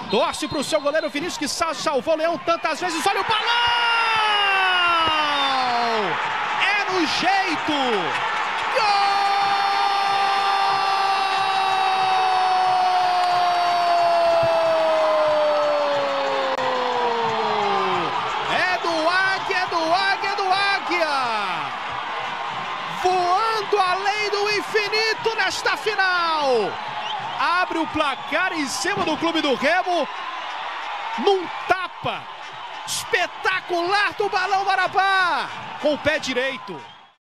Torce para o seu goleiro Vinícius, que salvou o Leão tantas vezes. Olha o balão! É no jeito! Gol! É do Águia, é do Águia, é do Águia! Voando além do infinito nesta final! Abre o placar em cima do Clube do Remo, num tapa espetacular do Balão Marabá, com o pé direito.